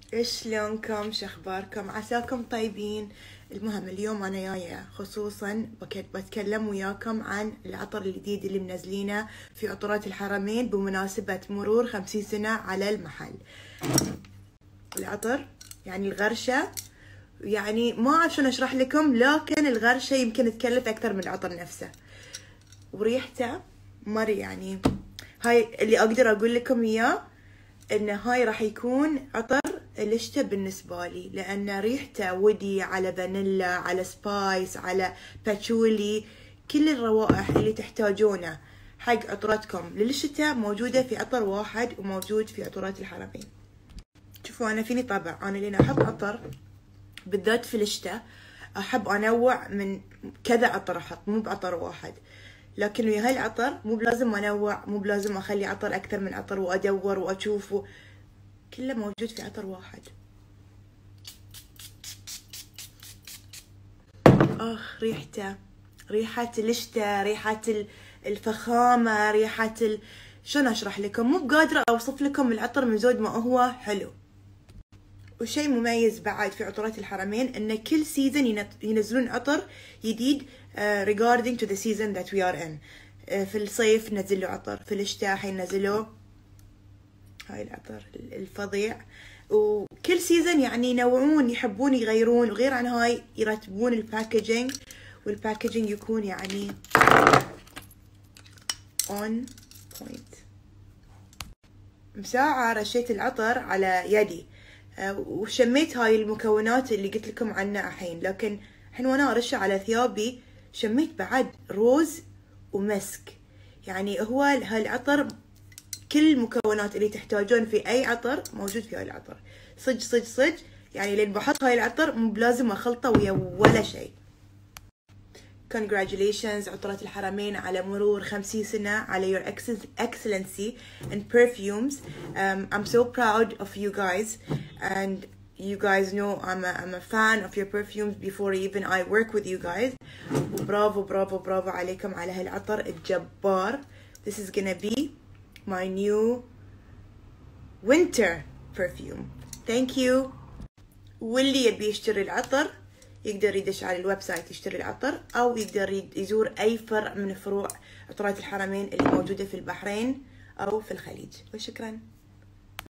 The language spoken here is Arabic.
شلونكم؟ شخباركم؟ عساكم طيبين. المهم اليوم انا جايه خصوصا بتكلم وياكم عن العطر الجديد اللي منزلينه في عطورات الحرمين بمناسبة مرور 50 سنة على المحل. العطر يعني الغرشة، يعني ما اعرف شلون اشرح لكم، لكن الغرشة يمكن تكلف اكثر من العطر نفسه، وريحته مري. يعني هاي اللي اقدر اقول لكم اياه، ان هاي راح يكون عطر الشتا بالنسبة لي، لان ريحته ودي على فانيلا على سبايس على باتشولي، كل الروائح اللي تحتاجونه حق عطراتكم للشتاء موجودة في عطر واحد وموجود في عطورات الحرمين. شوفوا انا فيني طبع، انا لين احب عطر بالذات في الشتاء احب انوع من كذا عطر، احط مو بعطر واحد. لكن ويا هالعطر مو بلازم انوع، مو بلازم اخلي عطر اكثر من عطر وادور واشوفه، كله موجود في عطر واحد. ريحته ريحة الشتا، ريحة الفخامة، ريحة شلون اشرح لكم، مو بقادرة اوصف لكم العطر من زود ما هو حلو. وشيء مميز بعد في عطورات الحرمين ان كل سيزن ينزلون عطر جديد regarding to the season that we are in. في الصيف نزلوا عطر، في الشتاء حينزلوا هاي العطر الفظيع، وكل سيزن يعني ينوعون، يحبون يغيرون، وغير عن هاي يرتبون الباكجينج، والباكجينج يكون يعني on point. مساعة رشيت العطر على يدي وشميت هاي المكونات اللي قلت لكم عنها الحين، لكن الحين وانا ارشه على ثيابي شميت بعد روز ومسك. يعني هو هالعطر كل المكونات اللي تحتاجون في اي عطر موجود في هاي العطر، صج صج صج. يعني لين بحط هاي العطر مو بلازم اخلطه ويا ولا شيء. Congratulations عطرات الحرمين على مرور 50 سنة على your excellency in perfumes. I'm so proud of you guys, and you guys know I'm a fan of your perfumes before even I work with you guys. وبرافو برافو برافو عليكم على هالعطر الجبار. This is gonna be my new winter perfume. Thank you. واللي يبي يشتري العطر يقدر يدش على الويب سايت يشتري العطر، او يقدر يزور اي فرع من فروع عطورات الحرمين اللي موجودة في البحرين او في الخليج. وشكرا.